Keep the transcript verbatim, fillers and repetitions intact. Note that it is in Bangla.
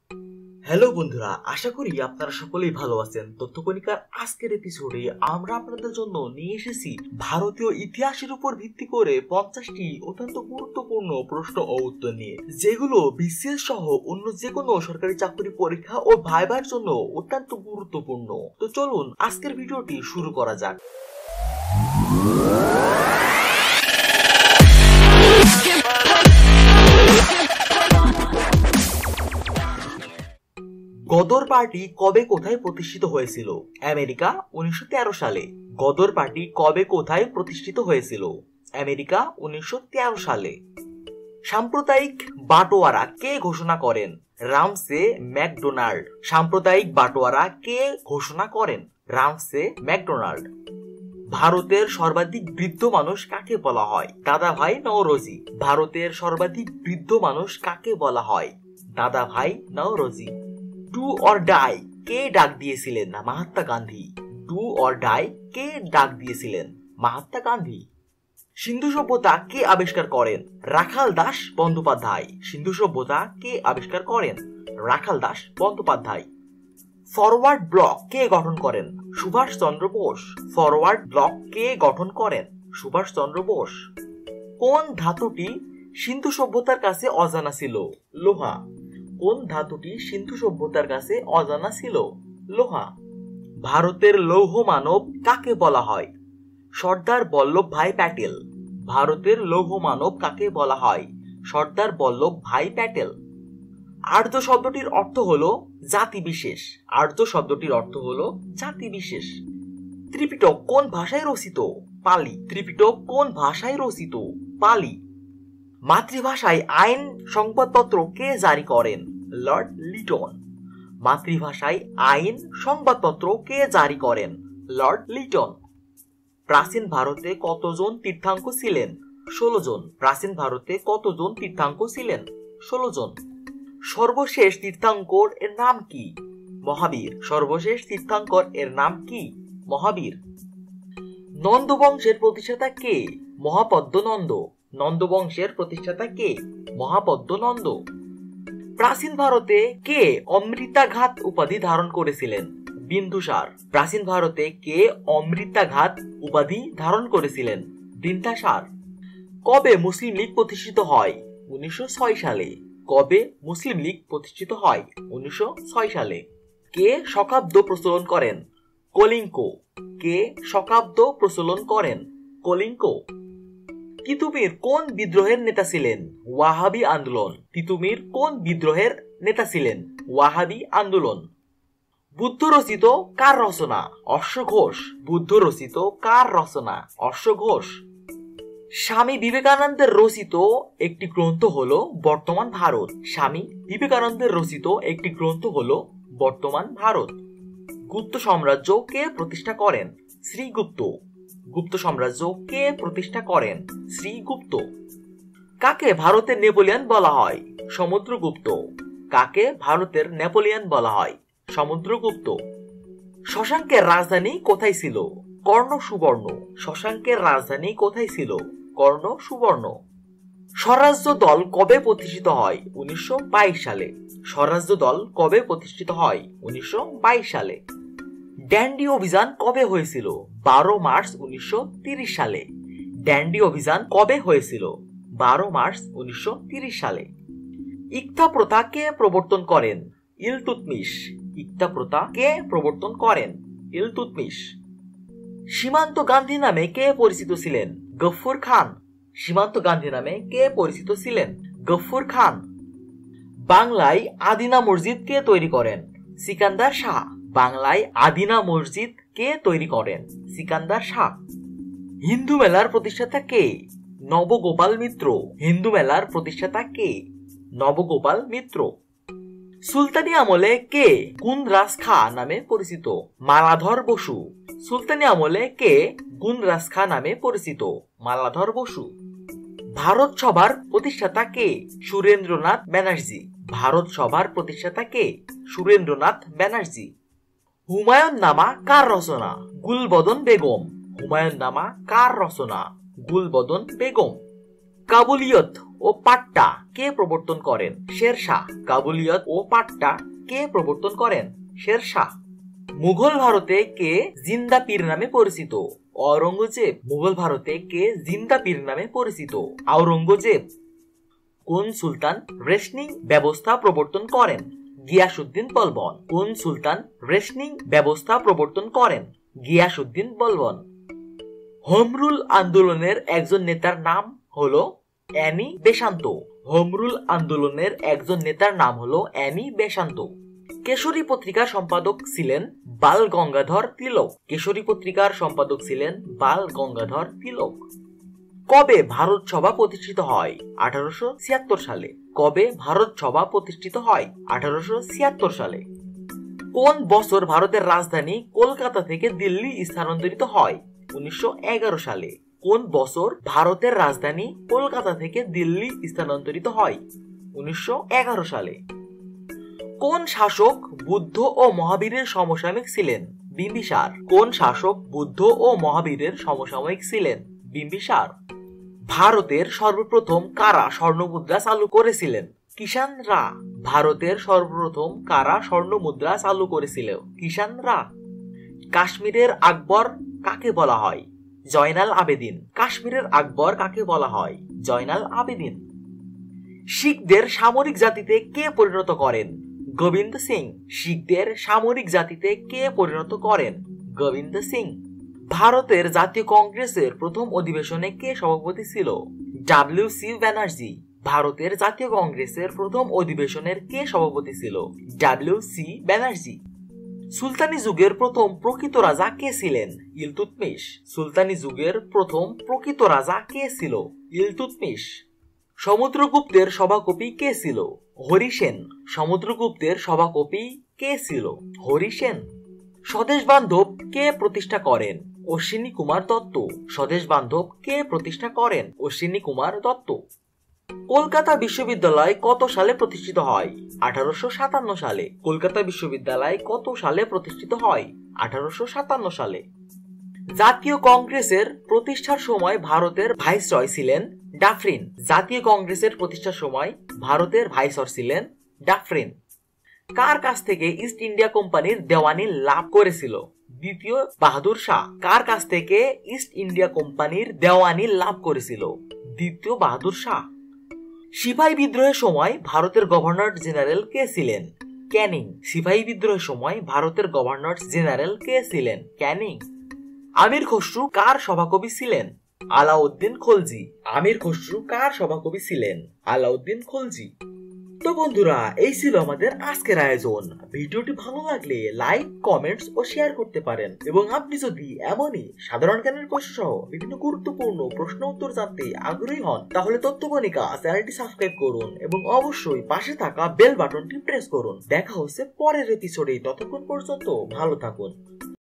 হ্যালো বন্ধুরা, আশা করি আপনারা সকলেই ভালো আছেন। তথ্য কণিকার আজকের এপিসোডে আমরা আপনাদের জন্য নিয়ে এসেছি ভারতীয় ইতিহাসের উপর ভিত্তি করে পঞ্চাশটি অত্যন্ত গুরুত্বপূর্ণ প্রশ্ন ও উত্তর নিয়ে, যেগুলো বিসিএস সহ অন্য যে কোনো সরকারি চাকরি পরীক্ষা ও ভাইবার জন্য অত্যন্ত গুরুত্বপূর্ণ। তো চলুন আজকের ভিডিওটি শুরু করা যাক। গদর পার্টি কবে কোথায় প্রতিষ্ঠিত হয়েছিল? আমেরিকা উনিশশো তেরো সালে। গদর পার্টি কবে কোথায় প্রতিষ্ঠিত হয়েছিল? আমেরিকা উনিশশো তেরো সালে। সাম্প্রদায়িক বাটোয়ারা কে ঘোষণা করেন? Ramsay MacDonald. সাম্প্রদায়িক বাটোয়ারা কে ঘোষণা করেন? Ramsay MacDonald. ভারতের সর্বাধিক বৃদ্ধ মানুষ কাকে বলা হয়? দাদাভাই নওরোজি। ভারতের সর্বাধিক বৃদ্ধ মানুষ কাকে বলা হয়? Dadabhai Naoroji. Do or die কে ডাক দিয়েছিলেন? Mahatma Gandhi. Do or die কে ডাক দিয়েছিলেন? মহাত্মা গান্ধী। সিন্ধু সভ্যতা কে আবিষ্কার করেন? রাখাল দাস বন্দ্যোপাধ্যায়। সিন্ধু সভ্যতা কে আবিষ্কার করেন? রাখাল দাস বন্দ্যোপাধ্যায়। ফরওয়ার্ড ব্লক কে গঠন করেন? সুভাষ চন্দ্র বোস। ফরওয়ার্ড ব্লক কে গঠন করেন? সুভাষ চন্দ্র বোস। কোন ধাতুটি সিন্ধু সভ্যতার কাছে অজানা ছিল? লোহা। কোন ধাতুটি সিন্ধু সভ্যতার কাছে অজানা ছিল? লোহা। ভারতের লৌহ মানব কাকে বলা হয়? সর্দার বল্লভ ভাই প্যাটেল। ভারতের লৌহ মানব কাকে বলা হয়? সর্দার বল্লভ ভাই প্যাটেল। আর্য শব্দটির অর্থ হলো জাতি বিশেষ। আর্য শব্দটির অর্থ হলো জাতি বিশেষ। ত্রিপিটক কোন ভাষায় রচিত? পালি। ত্রিপিটক কোন ভাষায় রচিত? পালি। মাতৃভাষায় আইন সংবাদপত্র কে জারি করেন? Lord Lytton. মাতৃভাষায় আইন সংবাদপত্র কে জারি করেন? Lord Lytton. প্রাচীন ভারতে কতজন তীর্থাঙ্কর ছিলেন? ষোলো জন। প্রাচীন ভারতে কতজন তীর্থাঙ্কর ছিলেন? ষোলো জন। সর্বশেষ তীর্থাঙ্কর এর নাম কি? মহাবীর। সর্বশেষ তীর্থাঙ্কর এর নাম কি? মহাবীর। নন্দ বংশের প্রতিষ্ঠাতা কে? মহাপদ্ম নন্দ। নন্দ বংশের প্রতিষ্ঠাতা কে? মহাপদ্ম নন্দ। প্রাচীন ভারতে কে অমৃতাঘাত উপাধি ধারণ করেছিলেন? বিন্দুসার। প্রাচীন ভারতে কে অমৃতাঘাত উপাধি ধারণ করেছিলেন? বিন্দুসার। কবে মুসলিম লীগ প্রতিষ্ঠিত হয়? উনিশশো ছয় সালে। কবে মুসলিম লীগ প্রতিষ্ঠিত হয়? উনিশশো ছয় সালে। কে শকাব্দ প্রচলন করেন? কলিঙ্গ। কে শকাব্দ প্রচলন করেন? কলিঙ্গ। তিতুমির কোন বিদ্রোহের নেতা ছিলেন? ওয়াহাবি আন্দোলন। তিতুমির কোন বিদ্রোহের নেতা ছিলেন? ওয়াহাবি আন্দোলন। বুদ্ধ রচিত কার রচনা? অশ্বঘোষ। বুদ্ধ রচিত কার রচনা? অশ্বঘোষ। স্বামী বিবেকানন্দের রচিত একটি গ্রন্থ হলো বর্তমান ভারত। স্বামী বিবেকানন্দের রচিত একটি গ্রন্থ হলো বর্তমান ভারত। গুপ্ত সাম্রাজ্য কে প্রতিষ্ঠা করেন? শ্রীগুপ্ত। গুপ্ত সাম্রাজ্য কে প্রতিষ্ঠা করেন? শ্রীগুপ্ত। কাকে ভারতের নেপোলিয়ন বলা হয়? সমুদ্রগুপ্ত। কাকে ভারতের নেপোলিয়ন বলা হয়? সমুদ্রগুপ্ত। শশাঙ্কের রাজধানী কোথায় ছিল? কর্ণ সুবর্ণ। শশাঙ্কের রাজধানী কোথায় ছিল? কর্ণ সুবর্ণ। স্বরাজ্য দল কবে প্রতিষ্ঠিত হয়? উনিশশো বাইশ সালে। স্বরাজ্য দল কবে প্রতিষ্ঠিত হয়? উনিশশো বাইশ সালে। ড্যান্ডি অভিযান কবে হয়েছিল? বারো মার্চ উনিশশো তিরিশ সালে। ড্যান্ডি অভিযান কবে হয়েছিল? বারো মার্চ উনিশশো তিরিশ সালে। ইকতা প্রথা কে প্রবর্তন করেন? ইলতুৎমিশ। ইকতা প্রথা কে প্রবর্তন করেন? ইলতুৎমিশ। সীমান্ত গান্ধী নামে কে পরিচিত ছিলেন? গফুর খান। সীমান্ত গান্ধী নামে কে পরিচিত ছিলেন? গফুর খান। বাংলায় আদিনা মসজিদ কে তৈরি করেন? সিকান্দার শাহ। বাংলায় আদিনা মসজিদ কে তৈরি করেন? সিকান্দার শাহ। হিন্দু মেলার প্রতিষ্ঠাতা কে? নবগোপাল মিত্র। হিন্দু মেলার প্রতিষ্ঠাতা কে? নবগোপাল মিত্র। সুলতানি আমলে কে গুণরাজ খা নামে পরিচিত? মালাধর বসু। সুলতানি আমলে কে গুণরাজ খা নামে পরিচিত? মালাধর বসু। ভারত সভার প্রতিষ্ঠাতা কে? সুরেন্দ্রনাথ ব্যানার্জি। ভারত সভার প্রতিষ্ঠাতা কে? সুরেন্দ্রনাথ ব্যানার্জি। হুমায়ুন নামা কার রচনা? গুলবদন বেগম। হুমায়ুন নামা কার রচনা? গুলবদন বেগম। কাবুলিয়ত ও পাট্টা কে প্রবর্তন করেন? শেরশাহ। কাবুলিয়ত ও পাট্টা কে প্রবর্তন করেন? শেরশাহ। মুঘল ভারতে কে জিন্দা পীর নামে পরিচিত? ঔরঙ্গজেব। মুঘল ভারতে কে জিন্দা পীর নামে পরিচিত? ঔরঙ্গজেব। কোন সুলতান রেশনিং ব্যবস্থা প্রবর্তন করেন? গিয়াসউদ্দিন বলবন। কোন সুলতান রেশনিং ব্যবস্থা প্রবর্তন করেন? গিয়াসউদ্দিন বলবন। হোম রুল আন্দোলনের একজন নেতার নাম হলো অ্যানি বেসান্ত। হোম রুল আন্দোলনের একজন নেতার নাম হলো অ্যানি বেসান্ত। কেশরী পত্রিকার সম্পাদক ছিলেন বাল গঙ্গাধর তিলক। কেশরী পত্রিকার সম্পাদক ছিলেন বাল গঙ্গাধর তিলক। কবে ভারত সভা প্রতিষ্ঠিত হয়? আঠারোশো ছিয়াত্তর সালে। কবে ভারত সভা প্রতিষ্ঠিত হয়? আঠারোশো ছিয়াত্তর সালে। কোন বছর ভারতের রাজধানী কলকাতা থেকে দিল্লি স্থানান্তরিত হয়? উনিশশো এগারো সালে। কোন বছর ভারতের রাজধানী কলকাতা থেকে দিল্লি স্থানান্তরিত হয়? উনিশশো এগারো সালে। কোন শাসক বুদ্ধ ও মহাবীরের সমসাময়িক ছিলেন? বিম্বিসার। কোন শাসক বুদ্ধ ও মহাবীরের সমসাময়িক ছিলেন? বিম্বিসার। ভারতের সর্বপ্রথম কারা স্বর্ণমুদ্রা চালু করেছিলেন? কিষান রা। ভারতের সর্বপ্রথম কারা স্বর্ণমুদ্রা চালু করেছিল? কিষান রা। কাশ্মীরের আকবর কাকে বলা হয়? জয়নাল আবেদিন। কাশ্মীরের আকবর কাকে বলা হয়? জয়নাল আবেদিন। শিখদের সামরিক জাতিতে কে পরিণত করেন? গোবিন্দ সিং। শিখদের সামরিক জাতিতে কে পরিণত করেন? গোবিন্দ সিং। ভারতের জাতীয় কংগ্রেসের প্রথম অধিবেশনে কে সভাপতি ছিল? W C Banerjee. ভারতের জাতীয় কংগ্রেসের প্রথম অধিবেশনের কে সভাপতি ছিল? W C Banerjee. সুলতানি যুগের প্রথম প্রকৃত রাজা কে ছিলেন? ইলতুৎমিশ। সুলতানি যুগের প্রথম প্রকৃত রাজা কে ছিল? ইলতুৎমিশ। সমুদ্রগুপ্তের সভাকবি কে ছিল? হরিসেন। সমুদ্রগুপ্তের সভাকবি কে ছিল? হরিসেন। স্বদেশ বান্ধব কে প্রতিষ্ঠা করেন? অশ্বিনী কুমার দত্ত। স্বদেশ বান্ধব কে প্রতিষ্ঠা করেন? অশ্বিনী কুমার দত্ত। কলকাতা বিশ্ববিদ্যালয় কত সালে প্রতিষ্ঠিত হয়? আঠারোশো সাতান্ন সালে। কলকাতা বিশ্ববিদ্যালয় কত সালে প্রতিষ্ঠিত হয়? আঠারোশো সাতান্ন সালে। জাতীয় কংগ্রেসের প্রতিষ্ঠার সময় ভারতের ভাইসরয় ছিলেন ডাফরিন। জাতীয় কংগ্রেসের প্রতিষ্ঠার সময় ভারতের ভাইসরয় ছিলেন ডাফরিন। কার কাছ থেকে ইস্ট ইন্ডিয়া কোম্পানির দেওয়ানি লাভ করেছিল? দ্বিতীয় বাহাদুর শাহ। কার কাছ থেকে ইস্ট ইন্ডিয়া কোম্পানির দেওয়ানি লাভ করেছিল? দ্বিতীয় বাহাদুর শাহ। সিপাহী বিদ্রোহের সময় ভারতের গভর্নর জেনারেল কে ছিলেন? ক্যানিং। সিপাহী বিদ্রোহের সময় ভারতের গভর্নর জেনারেল কে ছিলেন? ক্যানিং। আমির খসরু কার সভাকবি ছিলেন? আলাউদ্দিন খলজি। আমির খসরু কার সভাকবি ছিলেন? আলাউদ্দিন খলজি। তো বন্ধুরা, এই ছিল আমাদের আজকের আয়োজন। ভিডিওটি ভালো লাগলে লাইক, কমেন্টস ও শেয়ার করতে পারেন। এবং আপনি যদি এমনই সাধারণ জ্ঞানের প্রশ্ন সহ বিভিন্ন গুরুত্বপূর্ণ প্রশ্ন উত্তর জানতে আগ্রহী হন, তাহলে তথ্য কণিকা চ্যানেলটি সাবস্ক্রাইব করুন এবং অবশ্যই পাশে থাকা বেল বাটনটি প্রেস করুন। দেখা হচ্ছে পরের এপিসোডে। ততক্ষণ পর্যন্ত ভালো থাকুন।